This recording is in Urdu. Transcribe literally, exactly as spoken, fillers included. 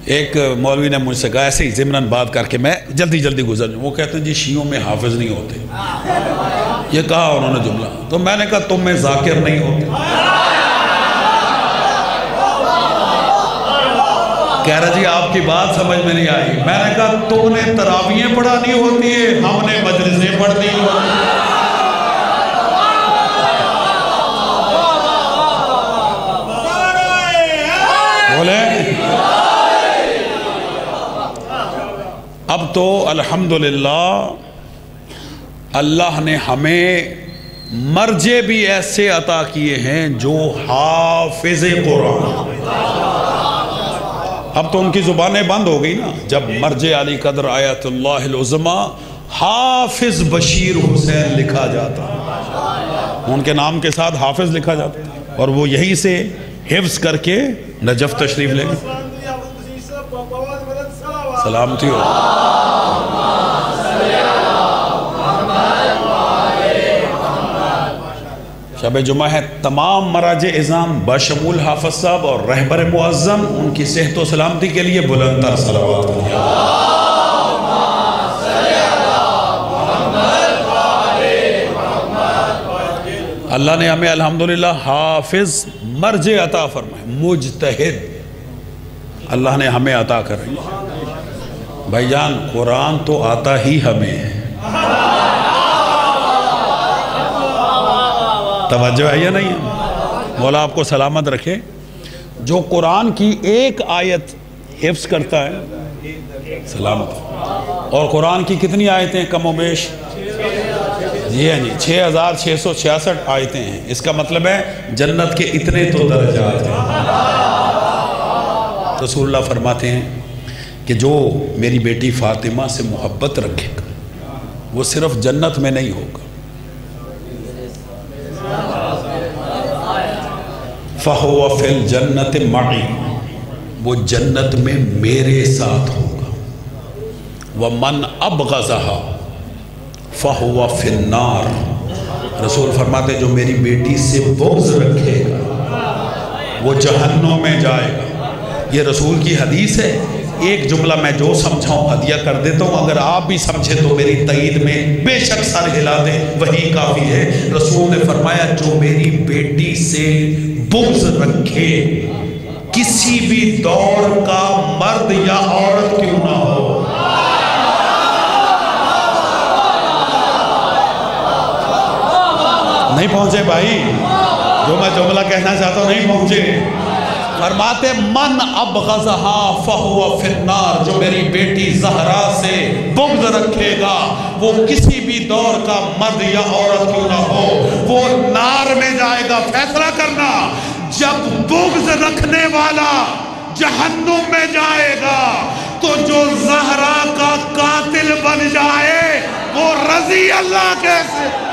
ایک مولوی نے مجھ سے کہا ایسے ہی ضمناً بات کر کے میں جلدی جلدی گزر جاؤں، وہ کہتے ہیں جی شیعوں میں حافظ نہیں ہوتے، یہ کہا انہوں نے جملہ، تو میں نے کہا تم میں ذاکر نہیں ہوتے، کہہ رہا جی آپ کی بات سمجھ میں نہیں آئی، میں نے کہا تو نے تراویحیں پڑھانی ہوتی ہے، ہم نے مجلسیں پڑھنی ہوتی ہیں۔ بولیں اب تو الحمدللہ اللہ نے ہمیں مرجے بھی ایسے عطا کیے ہیں جو حافظ قرآن، اب تو ان کی زبانیں بند ہو گئی نا، جب مرجع علی قدر آیت اللہ العظمی حافظ بشیر حسین لکھا جاتا، ان کے نام کے ساتھ حافظ لکھا جاتا، اور وہ یہی سے حفظ کر کے نجف تشریف لے گئے، سلامتی ہو۔ شب جمعہ ہے، تمام مراجع اعظام بشمول حافظ صاحب اور رہبر معظم ان کی صحت و سلامتی کے لیے بلند تر صلوات کریں۔ اللہ نے ہمیں الحمدللہ حافظ مرجع عطا فرمائے، مجتہد اللہ نے ہمیں عطا کر رہی ہے۔ بھائی جان قرآن تو آتا ہی ہمیں ہے، توجہ ہے یا نہیں ہے؟ مولا آپ کو سلامت رکھے۔ جو قرآن کی ایک آیت حفظ کرتا ہے سلامت، اور قرآن کی کتنی آیتیں کم و بیش؟ جی ہاں جی چھ ہزار چھ سو چھیاسٹھ آیتیں ہیں، اس کا مطلب ہے جنت کے اتنے تو درجات ہیں۔ رسول اللہ فرماتے ہیں کہ جو میری بیٹی فاطمہ سے محبت رکھے گا وہ صرف جنت میں نہیں ہوگا، فَهُوَ فِي الْجَنَّةِ مَعِي، وہ جنت میں میرے ساتھ ہوگا، وَمَنْ أَبْغَضَهَا فَهُوَ فِي النَّارِ، رسول فرماتے جو میری بیٹی سے بغض رکھے گا وہ جہنم میں جائے گا، یہ رسول کی حدیث ہے۔ ایک جملہ میں جو سمجھاؤں ہدیہ کر دیتا ہوں، اگر آپ بھی سمجھے تو میری تائید میں بے شک سر ہلا دیں، وہی کافی ہے۔ رسول نے فرمایا جو میری بیٹی سے بغض رکھے، کسی بھی دور کا مرد یا عورت کیوں نہ ہو، نہیں پہنچے بھائی، جو میں جملہ کہنا چاہتا ہوں نہیں پہنچے، فرماتے من ابغضها فهو فی النار، جو میری بیٹی زہرا سے بغض رکھے گا وہ کسی بھی دور کا مرد یا عورت کیوں نہ ہو وہ نار میں جائے گا۔ فیصلہ کرنا، جب بغض رکھنے والا جہنم میں جائے گا تو جو زہرا کا قاتل بن جائے وہ رضی اللہ کیسے؟